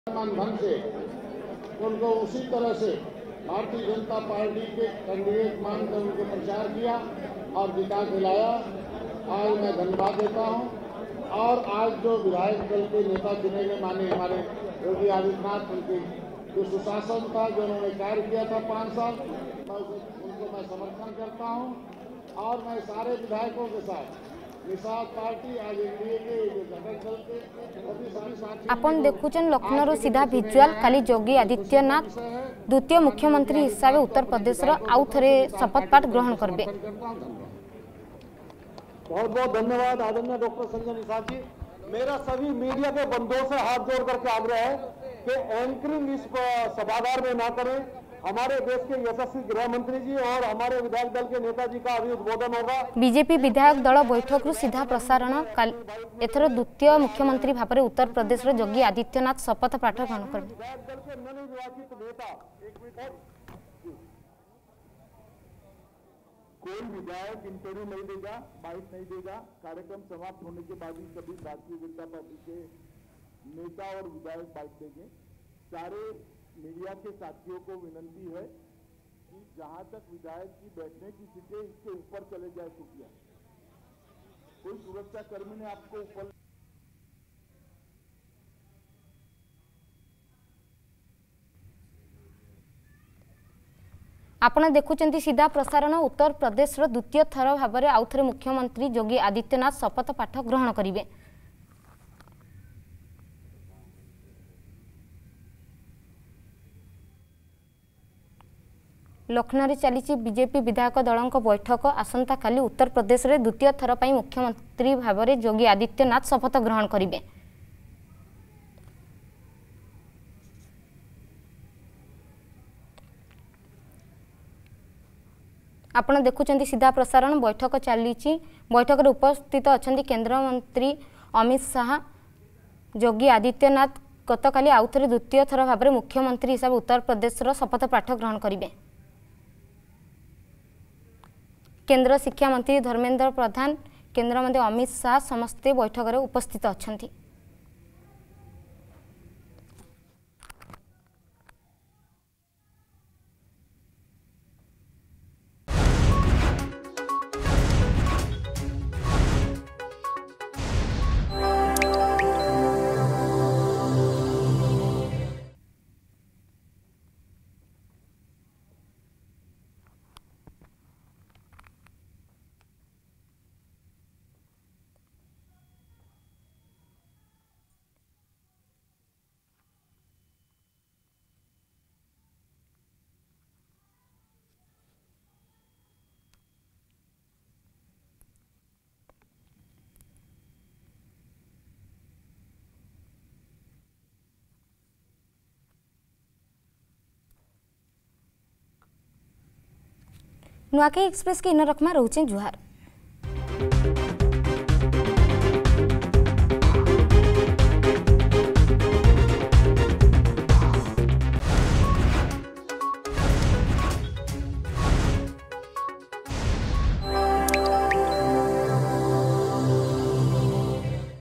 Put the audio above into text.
ढंग से उनको उसी तरह से भारतीय जनता पार्टी के कैंडिडेट मानकर उनको प्रचार किया और जिता के लाया। आज मैं धन्यवाद देता हूं। और आज जो विधायक दल के नेता चुने गए माने हमारे योगी आदित्यनाथ, उनके जो सुशासन था, जो उन्होंने कार्य किया था 5 साल, उनको मैं समर्थन करता हूं। और मैं सारे विधायकों के साथ आपण देखुचन लखनऊ सीधा भिजुआल काली योगी आदित्यनाथ द्वितीय मुख्यमंत्री हिसाब से उत्तर प्रदेश आउ थे शपथ पाठ ग्रहण करेंगे। बहुत बहुत धन्यवाद आदरणीय डॉक्टर संजय निषाद जी। मेरा सभी मीडिया के बंधुओं से हाथ जोड़ करके आग्रह है कि एंकरिंग इस सभागार में ना करें। हमारे देश के यशस्वी गृह मंत्री जी और हमारे विधायक दल के नेताजी का अभी उद्बोधन होगा। बीजेपी विधायक दल बैठक रु सीधा प्रसारण एथर द्वितीय मुख्यमंत्री भाव में उत्तर प्रदेश योगी आदित्यनाथ शपथ पाठ ग्रहण करेंगे। कोई विधायक इंटरव्यू नहीं देगा, बाइट नहीं देगा। कार्यक्रम समाप्त होने के बाद ही सभी भारतीय जनता पार्टी के नेता और विधायक बाइट देंगे। सारे मीडिया के साथियों को विनंती है कि जहां तक विधायक की बैठने की सीटें इसके ऊपर चले जाए कुटिया, कोई सुरक्षा कर्मी ने आपको ऊपर। आपण देखुचंती सीधा प्रसारण उत्तर प्रदेश द्वितीय थर भाव में आउ थे मुख्यमंत्री योगी आदित्यनाथ शपथ पाठ ग्रहण करेंगे। लखनऊ चली बीजेपी विधायक दलों बैठक आसंता काली उत्तर प्रदेश में द्वितीय थर पर मुख्यमंत्री भाव में योगी आदित्यनाथ शपथ ग्रहण करेंगे। आपण देखुचंती सीधा प्रसारण बैठक चली। बैठक में उपस्थित अच्छा केंद्र मंत्री अमित शाह। योगी आदित्यनाथ गतकाली आउ थे द्वितीय थर भाव में मुख्यमंत्री हिसाब से उत्तर प्रदेश शपथ पाठ ग्रहण करेंगे। केंद्र शिक्षा मंत्री धर्मेंद्र प्रधान, केंद्र मंत्री अमित शाह समस्ते बैठक में उपस्थित अच्छा। नुआखाई एक्सप्रेस के इन रखमा रोचे जुहार।